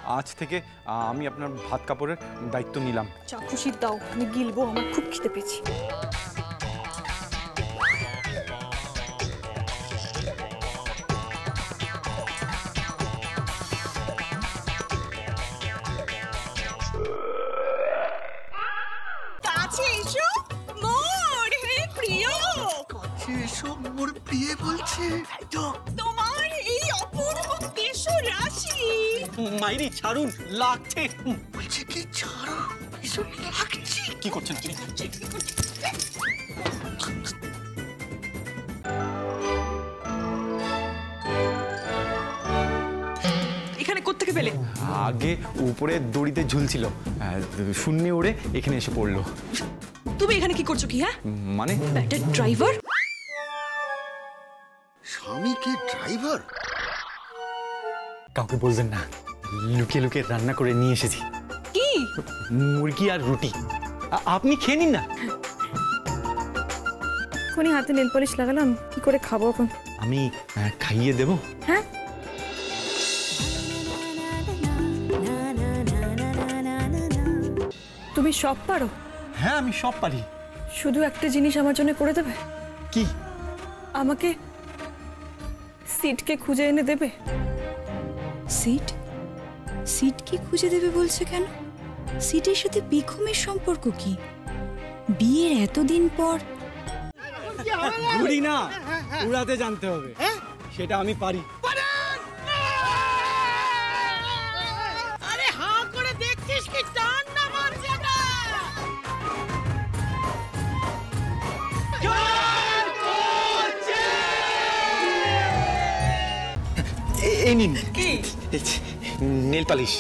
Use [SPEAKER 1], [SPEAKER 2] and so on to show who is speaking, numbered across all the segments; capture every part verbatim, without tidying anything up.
[SPEAKER 1] আজ থেকে আমি আপনার ভাত কাপড়ের দায়িত্ব নিলাম।
[SPEAKER 2] চা খুশি দাও, আমি গিলবো, আমার খুব খিদে পেয়েছি।
[SPEAKER 3] কাছে এসো মোর হে প্রিয়,
[SPEAKER 4] কাছে এসো মোর প্রিয় বলছে।
[SPEAKER 3] তোমার এই অপূর্ব কেশ রাশি।
[SPEAKER 5] মাইরি ছাড়ুন, লাগছে।
[SPEAKER 4] বলছে কি ছাড়ো, এসব লাগছে।
[SPEAKER 5] কি করছেন?
[SPEAKER 2] এখানে কোত্থেকে পেলে?
[SPEAKER 1] আগে উপরে দড়িতে ঝুলছিল, শূন্যে উড়ে এখানে এসে পড়লো।
[SPEAKER 2] তুমি এখানে কি করছো? কি হ্যাঁ
[SPEAKER 1] মানে
[SPEAKER 2] ব্যাটার ড্রাইভার?
[SPEAKER 4] স্বামীকে ড্রাইভার?
[SPEAKER 1] কাউকে বলবেন না, লুকিয়ে লুকিয়ে রান্না করে নিয়ে এসেছি।
[SPEAKER 2] কি?
[SPEAKER 1] মুরগি আর রুটি, আপনি খেয়ে নিন না।
[SPEAKER 2] কোনি হাতে নেল পলিশ লাগালাম, কি করে খাবো এখন?
[SPEAKER 1] আমি খাইয়ে দেব।
[SPEAKER 2] হ্যাঁ তুমি সব পারো?
[SPEAKER 1] হ্যাঁ আমি সব পারি।
[SPEAKER 2] শুধু একটা জিনিস আমার জন্য করে দেবে।
[SPEAKER 1] কি?
[SPEAKER 2] আমাকে সিটকে খুঁজে এনে দেবে।
[SPEAKER 6] সিট? সিট কি খুঁজে দেবে বলছে কেন? সিটের সাথে পেখমের সম্পর্ক কি? বিয়ের এতদিন পর?
[SPEAKER 5] ঘুরি না, উড়াতে জানতে হবে, সেটা আমি পারি।
[SPEAKER 3] আরে হাঁ করে দেখছিস কি? টান না মার জায়গা।
[SPEAKER 5] এই নিন।
[SPEAKER 3] কি?
[SPEAKER 5] Nail polish.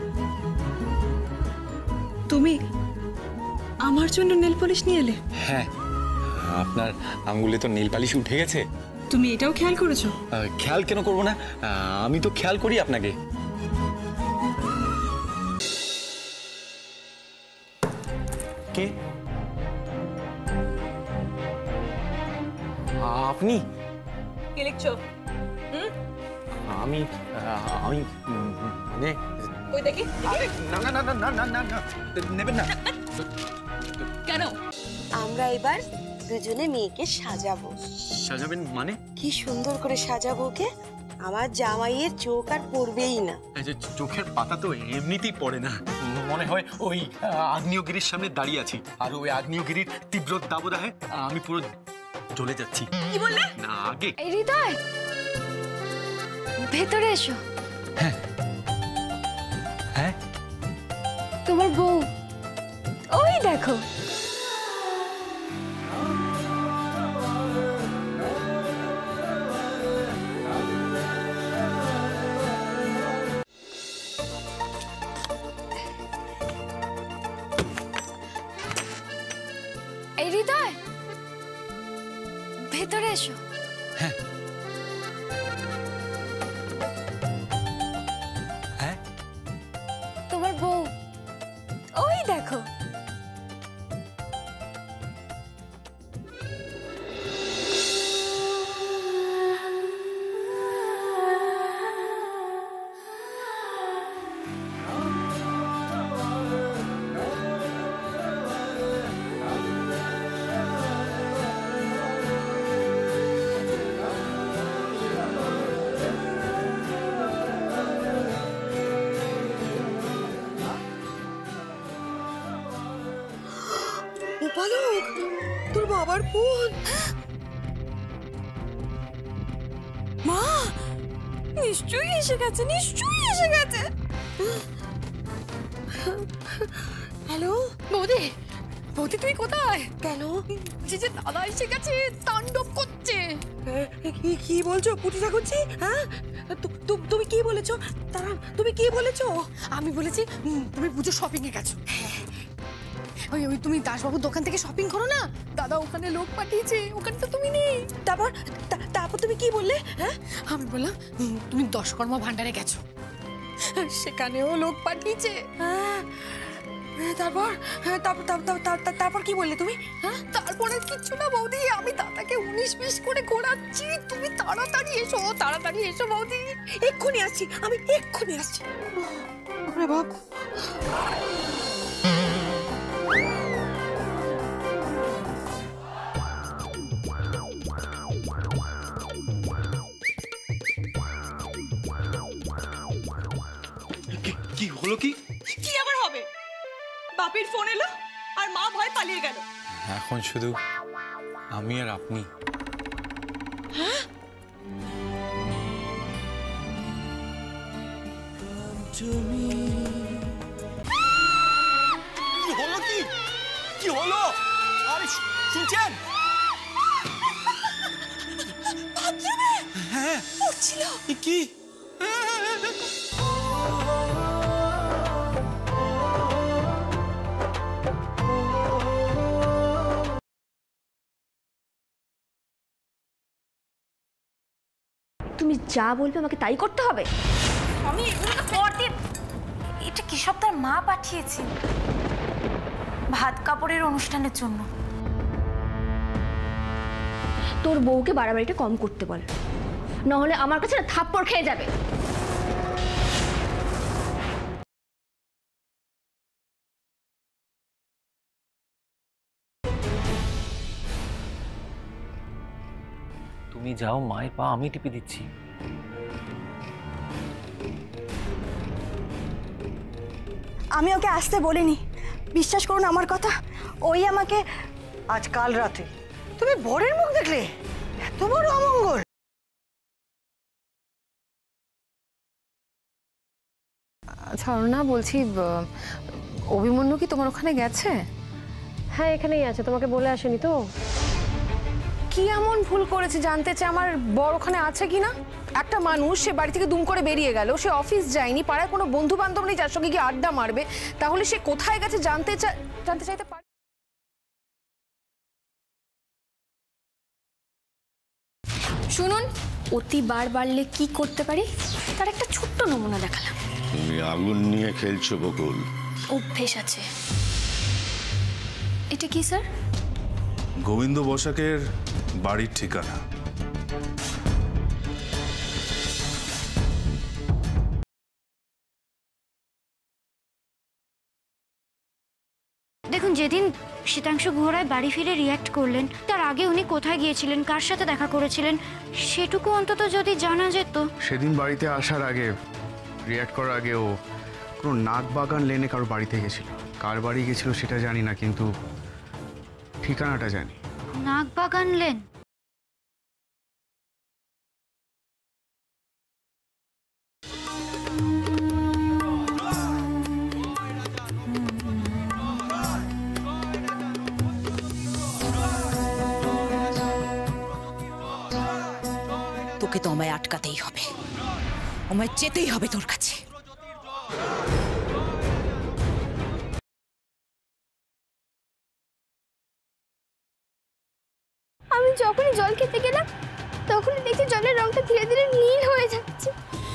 [SPEAKER 2] তুমি আমার জন্য নেল পলিশ নিয়ে এলে?
[SPEAKER 1] হ্যাঁ, আপনার আঙ্গুলে তো নেল পালিশ উঠে গেছে।
[SPEAKER 2] তুমি এটাও খেয়াল করেছো?
[SPEAKER 1] খেয়াল কেন করবো না, আমি তো খেয়াল করি আপনাকে। কে আপনি?
[SPEAKER 2] কি লিখছো?
[SPEAKER 1] আমি আমি মানে
[SPEAKER 2] ওই দেখি।
[SPEAKER 5] না না না না না না না, নেবেন না।
[SPEAKER 2] কেন?
[SPEAKER 7] আমরা এবার দুজনে মেয়েকে সাজাবো।
[SPEAKER 1] সাজাবেন মানে?
[SPEAKER 7] কি সুন্দর করে সাজাবো ওকে, আমার জামাইয়ের চোখ আর পড়বেই না।
[SPEAKER 1] চোখের পাতা তো এমনিতেই পড়ে না, মনে হয় ওই আগ্নেয়গিরির সামনে দাঁড়িয়ে আছি, আর ওই আগ্নেয়গিরির তীব্র দাবদাহে আমি পুরো জ্বলে যাচ্ছি।
[SPEAKER 2] কি বললে?
[SPEAKER 1] না আগে।
[SPEAKER 6] এই হৃদয়, ভেতরে এসো।
[SPEAKER 1] হ্যাঁ হ্যাঁ,
[SPEAKER 6] তোমার বউ ওই দেখো। এই হৃদয়, ভেতরে এসো।
[SPEAKER 1] হ্যাঁ হ্যাঁ,
[SPEAKER 6] তোমার বউ ওই দেখো।
[SPEAKER 7] বালক, তোর বাবার ফোন।
[SPEAKER 2] মা নিশ্চয়ই এসে গেছে, নিশ্চয়ই এসে গেছে।
[SPEAKER 7] হ্যালো
[SPEAKER 2] বৌদি, বৌদি তুমি কোথায়?
[SPEAKER 7] কেন?
[SPEAKER 2] যে যে দাদা এসে গেছে, তাণ্ডব করছে।
[SPEAKER 7] কি বলছো পুটিটা করছি? হ্যাঁ তুমি কি বলেছো? তারা তুমি কি বলেছো?
[SPEAKER 2] আমি বলেছি তুমি পুজো শপিং এ গেছো। ওই ওই তুমি দাসবাবুর দোকান থেকে শপিং করো না, দাদা ওখানে লোক পাঠিয়েছে, ওখানে তো তুমি নেই।
[SPEAKER 7] তারপর তারপর তুমি কি বললে? হ্যাঁ
[SPEAKER 2] আমি বললাম তুমি দশকর্মা ভান্ডারে গেছো, সেখানেও লোক পাঠিয়েছে।
[SPEAKER 7] হ্যাঁ তারপর তারপর তারপর কি বললে তুমি?
[SPEAKER 2] হ্যাঁ তারপরে কিচ্ছু না বৌদি, আমি দাদাকে উনিশ বিশ করে ঘোরাচ্ছি। তুমি তাড়াতাড়ি এসো, তাড়াতাড়ি এসো বৌদি।
[SPEAKER 7] এক্ষুনি আসছি, আমি এক্ষুনি আসছি। আরে বাপ,
[SPEAKER 1] কি হলো? কি
[SPEAKER 7] কি আবার হবে? বাপের ফোন এলো আর মা ভয় পালিয়ে গেল।
[SPEAKER 1] এখন শুধু আমি আর আপনি। কি হলো? কি কি হলো? আরে শুনছেন? হ্যাঁ কি
[SPEAKER 8] তুমি যা বলবে আমাকে তাই করতে হবে? আমি এগুলো তো করতে। এটা কি সব তার মা পাঠিয়েছে ভাত কাপড়ের অনুষ্ঠানের জন্য। তোর বউকে বাড়াবাড়িটা কম করতে বল, না হলে আমার কাছে না থাপ্পড় খেয়ে যাবে।
[SPEAKER 9] তুমি যাও, মায়ের পা আমি টিপে দিচ্ছি।
[SPEAKER 10] আমি ওকে আসতে বলিনি, বিশ্বাস করুন আমার কথা। ওই আমাকে
[SPEAKER 4] আজ কাল রাতে তুমি বরের মুখ দেখলে? এত বড় অমঙ্গল!
[SPEAKER 2] আচ্ছা অরুণা, বলছি অভিমন্যু কি তোমার ওখানে গেছে?
[SPEAKER 8] হ্যাঁ এখানেই আছে, তোমাকে বলে আসেনি তো?
[SPEAKER 2] কি এমন ভুল করেছে জানতে চাই আমার বর ওখানে আছে কিনা। একটা মানুষ সে বাড়ি থেকে দুম করে বেরিয়ে গেল, সে অফিস যায়নি, পাড়ায় কোনো বন্ধু বান্ধব নেই যার সঙ্গে গিয়ে আড্ডা মারবে, তাহলে সে কোথায় গেছে জানতে চাই জানতে চাইতে পারে।
[SPEAKER 8] শুনুন, অতি বার বাড়লে কি করতে পারি তার একটা ছোট্ট নমুনা দেখালাম।
[SPEAKER 11] তুমি আগুন নিয়ে খেলছো বকুল।
[SPEAKER 8] অভ্যেস আছে। এটা কি স্যার?
[SPEAKER 11] গোবিন্দ বসাকের বাড়ির ঠিকানা।
[SPEAKER 8] দেখুন, যেদিন শীতাংশু ঘোড়ায় বাড়ি ফিরে রিয়াক্ট করলেন তার আগে উনি কোথায় গিয়েছিলেন, কার সাথে দেখা করেছিলেন, সেটুকু অন্তত যদি জানা যেত।
[SPEAKER 12] সেদিন বাড়িতে আসার আগে, রিয়াক্ট করার আগে ও কোনো নাগবাগান লেনে কারো বাড়িতে গেছিল। কার বাড়ি গেছিল সেটা জানি না, কিন্তু ঠিকানাটা জানি।
[SPEAKER 8] নাগবাগান লেন?
[SPEAKER 7] তোকে তো আমায় আটকাতেই হবে, আমায় যেতেই হবে তোর কাছে।
[SPEAKER 8] আমি যখনই জল খেতে গেলাম তখনই দেখি জলের রংটা ধীরে ধীরে নীল হয়ে যাচ্ছে।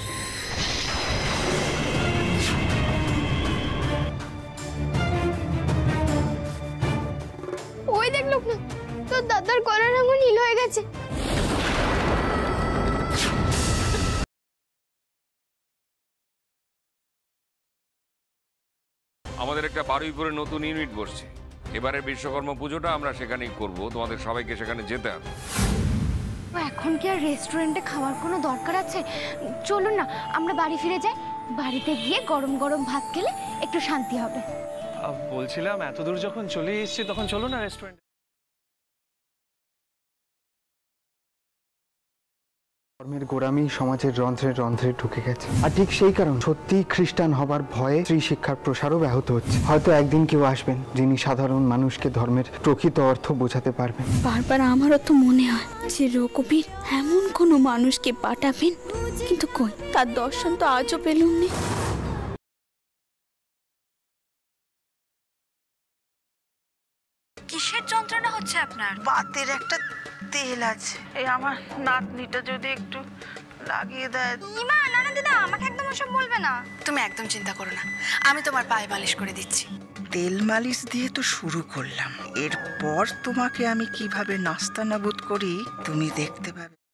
[SPEAKER 8] ওই দেখ লোক না, তোর দাদার গলার রঙও নীল হয়ে গেছে।
[SPEAKER 13] আমাদের একটা বারুইপুরে নতুন ইউনিট বসছে। এবারে বিশ্বকর্মা পুজোটা আমরা সেখানেই করব, তোমাদের সবাইকে সেখানে যেতে হবে।
[SPEAKER 8] এখন কি আর রেস্টুরেন্টে খাওয়ার কোনো দরকার আছে? চলুন না আমরা বাড়ি ফিরে যাই, বাড়িতে গিয়ে গরম গরম ভাত খেলে একটু শান্তি হবে।
[SPEAKER 9] বলছিলাম এত দূর যখন চলে এসেছি তখন চলো না রেস্টুরেন্টে।
[SPEAKER 12] ধর্মের গোড়ামি সমাজের রন্ধ্রে রন্ধ্রে ঢুকে গেছে, আর ঠিক সেই কারণ সত্যি খ্রিস্টান হবার ভয়ে স্ত্রী শিক্ষার প্রসারও ব্যাহত হচ্ছে। হয়তো একদিন কেউ আসবেন যিনি সাধারণ মানুষকে ধর্মের প্রকৃত অর্থ বোঝাতে পারবেন।
[SPEAKER 6] বারবার আমারও তো মনে হয় যে রঘুবীর এমন কোনো মানুষকে পাঠাবেন, কিন্তু কই তার দর্শন তো আজও পেলুম না।
[SPEAKER 10] কিসের যন্ত্রণা হচ্ছে আপনার?
[SPEAKER 4] বাতের একটা তেল আছে, এই আমার নাতনিটা যদি একটু লাগিয়ে দেয়।
[SPEAKER 8] ইমা, না না দিদা, আমাকে একদম ওসব বলবে না।
[SPEAKER 2] তুমি একদম চিন্তা করো না, আমি তোমার পায়ে মালিশ করে দিচ্ছি।
[SPEAKER 4] তেল মালিশ দিয়ে তো শুরু করলাম, এরপর তোমাকে আমি কিভাবে নাস্তানাবুদ করি তুমি দেখতে পাবে।